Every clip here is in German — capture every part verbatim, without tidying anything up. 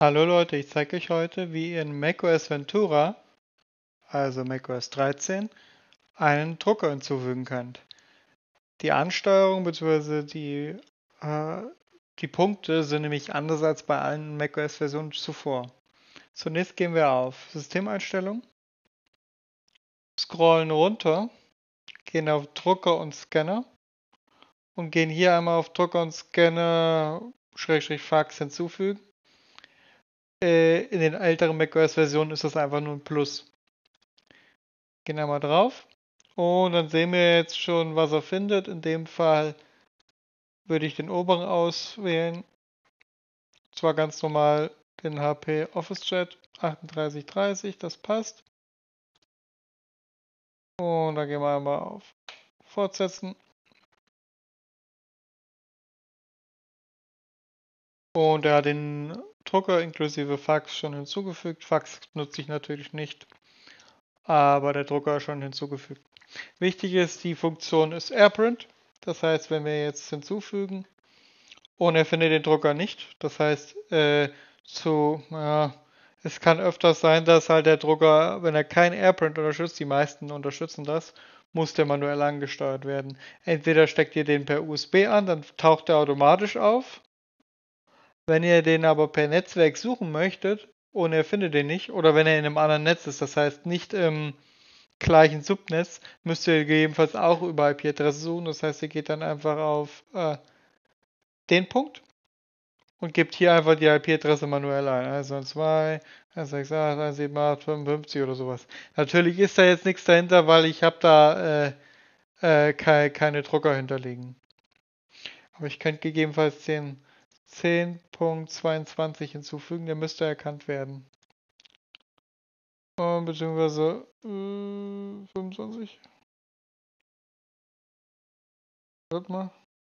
Hallo Leute, ich zeige euch heute, wie ihr in macOS Ventura, also macOS dreizehn, einen Drucker hinzufügen könnt. Die Ansteuerung bzw. Die, äh, die Punkte sind nämlich anders als bei allen macOS-Versionen zuvor. Zunächst gehen wir auf Systemeinstellungen, scrollen runter, gehen auf Drucker und Scanner und gehen hier einmal auf Drucker und Scanner Schrägstrich Fax hinzufügen. Äh, in den älteren macOS-Versionen ist das einfach nur ein Plus. Gehen wir mal drauf. Und dann sehen wir jetzt schon, was er findet. In dem Fall würde ich den oberen auswählen. Zwar ganz normal den H P Office Chat achtunddreißig dreißig, das passt. Und dann gehen wir einmal auf Fortsetzen. Und er hat den Drucker inklusive Fax schon hinzugefügt. Fax nutze ich natürlich nicht, aber der Drucker ist schon hinzugefügt. Wichtig ist, die Funktion ist AirPrint. Das heißt, wenn wir jetzt hinzufügen und er findet den Drucker nicht, das heißt, äh, zu, ja, es kann öfters sein, dass halt der Drucker, wenn er kein AirPrint unterstützt, die meisten unterstützen das, muss der manuell angesteuert werden. Entweder steckt ihr den per U S B an, dann taucht er automatisch auf. Wenn ihr den aber per Netzwerk suchen möchtet und er findet den nicht, oder wenn er in einem anderen Netz ist, das heißt nicht im gleichen Subnetz, müsst ihr gegebenenfalls auch über I P-Adresse suchen. Das heißt, ihr geht dann einfach auf äh, den Punkt und gebt hier einfach die I P-Adresse manuell ein. Also zwei, eins sechs acht, eins sieben acht, fünfundfünfzig oder sowas. Natürlich ist da jetzt nichts dahinter, weil ich habe da äh, äh, keine, keine Drucker hinterlegen. Aber ich könnte gegebenenfalls den zehn Punkt zweiundzwanzig hinzufügen, der müsste erkannt werden. Äh, beziehungsweise äh, fünfundzwanzig. Warte mal.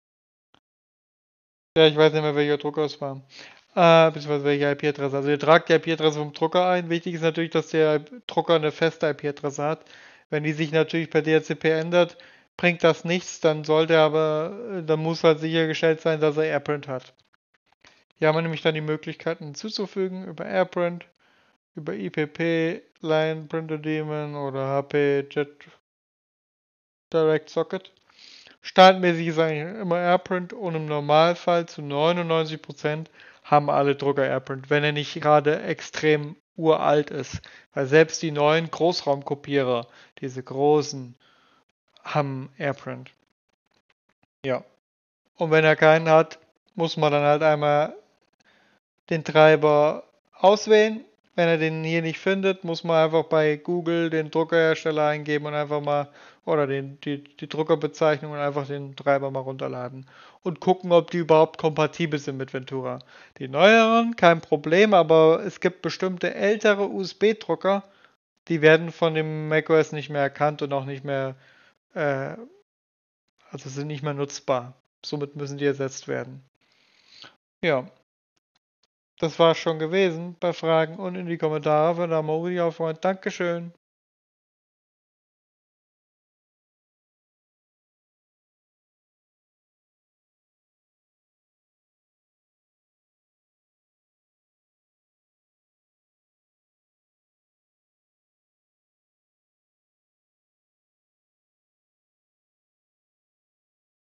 Ja, ich weiß nicht mehr, welcher Drucker es war. Äh, beziehungsweise welche I P-Adresse. Also ihr tragt die I P-Adresse vom Drucker ein. Wichtig ist natürlich, dass der Drucker eine feste I P-Adresse hat. Wenn die sich natürlich per D H C P ändert, bringt das nichts. Dann sollte aber, dann muss halt sichergestellt sein, dass er AirPrint hat. Hier haben wir nämlich dann die Möglichkeiten hinzuzufügen über AirPrint, über I P P, Line Printer Daemon oder H P Jet Direct Socket. Standardmäßig ist eigentlich immer AirPrint und im Normalfall zu neunundneunzig Prozent haben alle Drucker AirPrint, wenn er nicht gerade extrem uralt ist. Weil selbst die neuen Großraumkopierer, diese großen, haben AirPrint. Ja. Und wenn er keinen hat, muss man dann halt einmal den Treiber auswählen. Wenn er den hier nicht findet, muss man einfach bei Google den Druckerhersteller eingeben und einfach mal, oder den, die, die Druckerbezeichnung und einfach den Treiber mal runterladen. Und gucken, ob die überhaupt kompatibel sind mit Ventura. Die neueren, kein Problem, aber es gibt bestimmte ältere U S B-Drucker, die werden von dem macOS nicht mehr erkannt und auch nicht mehr, äh, also sind nicht mehr nutzbar. Somit müssen die ersetzt werden. Ja. Das war schon gewesen bei Fragen und in die Kommentare von der Mobile Freund. Dankeschön.